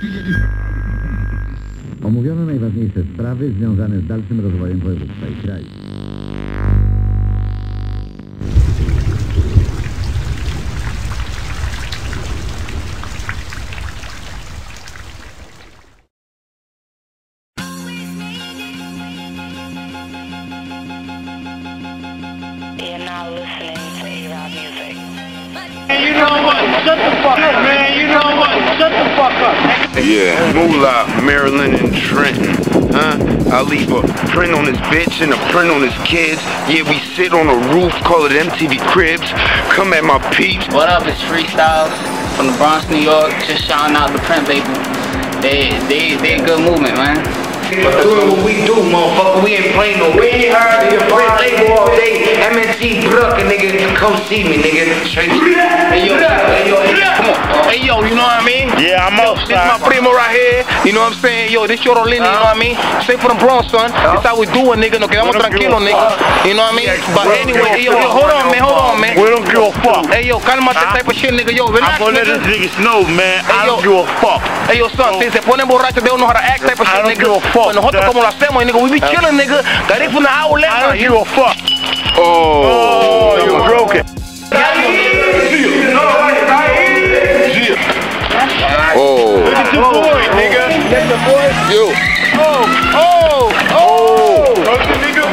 Omówiono najważniejsze sprawy związane z dalszym rozwojem województwa i kraju. You're now listening to A-Rod music. Hey, you know what? Shut the fuck up, man. You know what? Shut the fuck up. Yeah, Moolah, Maryland, and Trenton. I'll leave a print on this bitch and a print on his kids. Yeah, we sit on a roof, call it MTV Cribs. Come at my peeps. What up? It's Freestyles from the Bronx, New York. Just shouting out the print label. They a good movement, man. We're doing what we do, motherfucker. We ain't playing no. We ain't heard of your print label all day. MNT Brooklyn, nigga, come see me, nigga. Hey yo, come on. Hey yo, you know what I mean? Yeah, I'm outside. This is my primo right here. You know what I'm saying? Yo, this your Rolini, you know what I mean? Straight from the Bronx, son. This how we do it, nigga. No quedamos tranquilos, nigga. You know what I mean? But anyway, hey, yo, hold on, man. We don't give a fuck. Hey yo, cálmate type of shit, nigga. Yo, relax, I'm gonna let nigga. this niggas know, man. I don't give a fuck. Hey yo, son, si se ponen borrachos, they don't know how to act type of shit, nigga. Pues nosotros como lo hacemos, nigga. We be chilling, nigga. Got it from the outlet. I don't give a fuck. Oh, you're broken. Oh. Look at your boy, nigga. That's the boy. Yo. Look at nigga.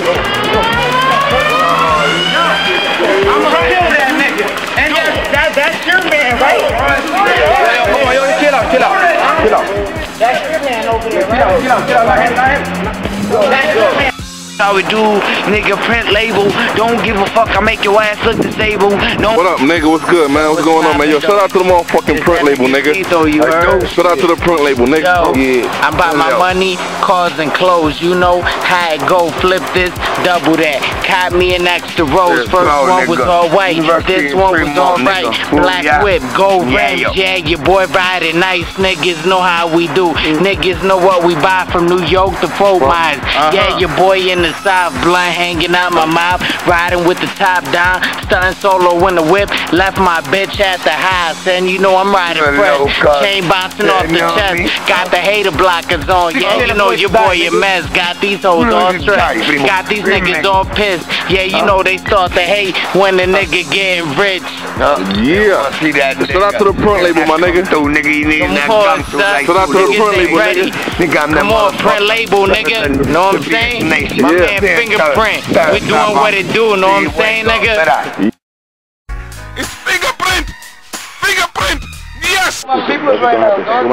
I'ma kill that nigga. And that's your man, right? Come on, yo, chill out. That's your man over there, right? Chill out. That's your man. How we do, nigga, print label. Don't give a fuck, I make your ass look disabled. What up, nigga? What's good, man? What's going on, man? Yo, shout out to the motherfucking print label, nigga. Shout out to the print label, nigga. Yo, I buy my money, cars, and clothes. You know how it go. Flip this, double that. Caught me an extra rose. First one was all white. This one was all right. Black whip, gold rims. Yeah, your boy riding nice. Niggas know how we do. Niggas know what we buy from New York to Fort Myers. Yeah, your boy in the South, blunt hanging out my mouth, riding with the top down, stunting solo in the whip, left my bitch at the house, and you know I'm riding fresh, chain bouncing off the chest, got the hater blockers on, yeah, you know your boy a mess, got these hoes all stressed, got these niggas all pissed, yeah, you know they start to hate when the nigga getting rich. Yeah. Shout out to the print label, my nigga. Come on, son. Shout out to the print label, nigga. Come on, print label, nigga. Know what I'm saying? My man Fingerprint. We doing what it do, know what I'm saying, nigga? It's Fingerprint! Fingerprint! Yes! My people's right now, dog.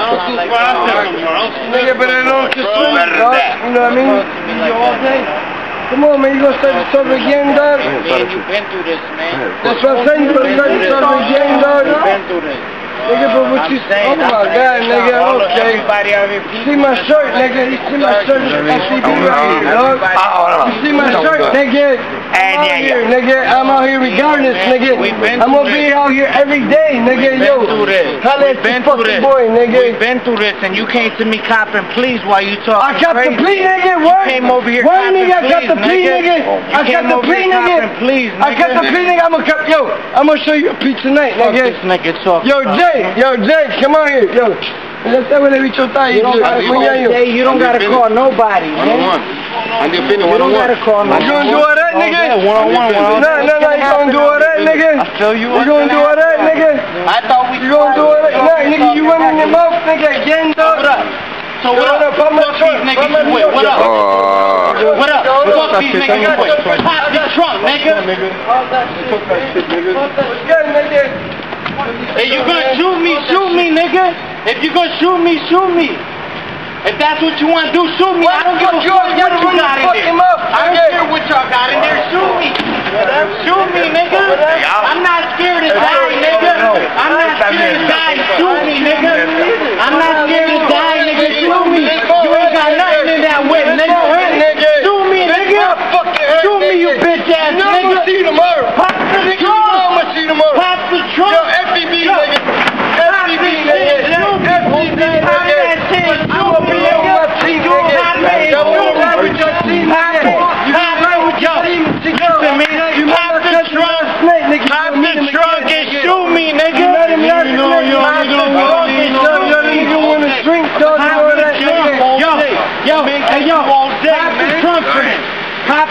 Nigga, but I know it's just sweet, dog. You know what I mean? All day. Come on, man, you gonna start this over again, dog? Man, you been through this, man. That's what I'm saying, you gonna start this over again, dog? You been through this. Nigga, but what you say? Oh my God, nigga, okay. See my shirt, nigga. You see my shirt? SCB right here, dog. You see my shirt, nigga? I'm out here, nigga. I'm out here regardless, nigga. I'm gonna be out here every day, nigga. Yo, holla at the fucking boy, nigga. We've been through this, and you came to me copping please while you talking. I got the plea, nigga. What? You came over here what, copping nigga? I got the plea, nigga. I got the plea, nigga. Please, nigga. I got the plea, nigga. I'm gonna show you a plea tonight, nigga. This nigga talking. Yo, Jay, come on here, yo. Let's have a bicho tie. You don't gotta call nobody, man. You don't gotta call nobody. You gonna do all that, nigga? One-on-one. No, you gonna do all that, nigga? I feel you. You gonna do all that, nigga? I thought we. You gonna do all that? Nah, nigga, you running your mouth, nigga, again, dog. So what up? Fuck these niggas you with. What up? What up? Fuck these niggas you with. Pop the trunk, nigga. What's good, nigga? If you gonna shoot me, nigga. If you gonna shoot me. If that's what you want to do, shoot me. I don't give a fuck what you got in there. I don't care what y'all got in there. Shoot me. Shoot me, nigga. I'm not scared to die, nigga. I'm not scared to die. Shoot me, nigga. I'm not scared to die, nigga. Shoot me. You ain't got nothing in that whip, nigga. Shoot me, nigga. Shoot me, you bitch ass nigga. I'm gonna see you tomorrow. Pop the trunk. I'm gonna see you tomorrow. Pop the trunk. Yo, FBB, nigga. FBB, nigga. FBB, nigga. I'm gonna be here with my team, nigga. Yo, I'm gonna be with your team, nigga. You right with your team, nigga. You pop the trunk. Pop the trunk and shoot me, nigga. You know,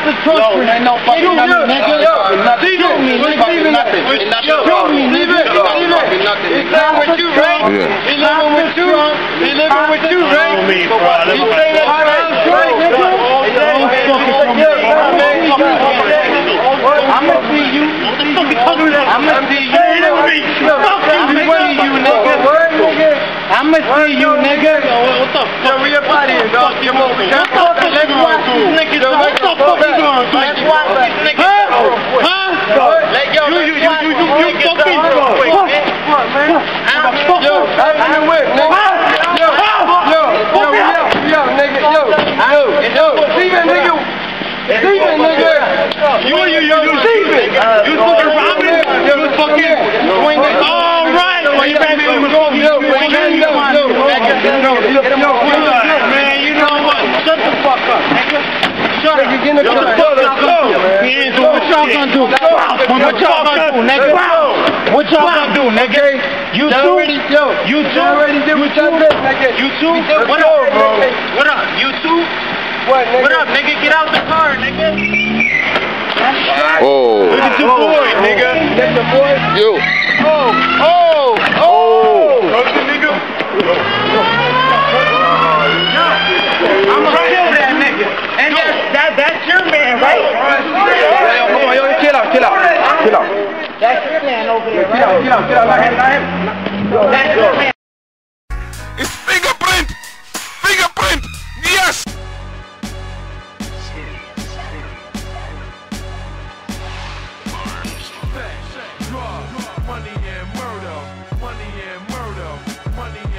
the trunk. No, ain't no fucking nothing, nigga. Shoot me, nothing. Shoot me, leave it. He's living with you, right? He's living with you. He's living with you, right? You say that's right, nigga? I'ma see you. I'ma see you. I'ma see you, nigga. What the fuck? We up out here, dog. Come on, we got to let's watch these niggas. What the fuck you doing? Let's watch these niggas. Huh? You fucking fuck, man. Yo, I'm in with, nigga. Yo, nigga. Yo, Steven, nigga. Steven, nigga. You Steven. You fucking robbing. You fucking swinging. All right. Well, you better be man, you know what? Shut the fuck up, nigga. Shut up. What y'all gonna do? What y'all gonna do, nigga? What y'all gonna do, nigga? You too? You already did what y'all did, nigga. You too? What up, bro? What up? You too? What, nigga? What up, nigga? Get out the car, nigga. Oh. Look at your boy, nigga. That's your boy? Yo. Oh. Nigga. I'm gonna kill that nigga. And that's your man, right? Come on, yo, chill out. That's your man over there, right? Get out. That's your man. It's fingerprint. Yes. Money and murder.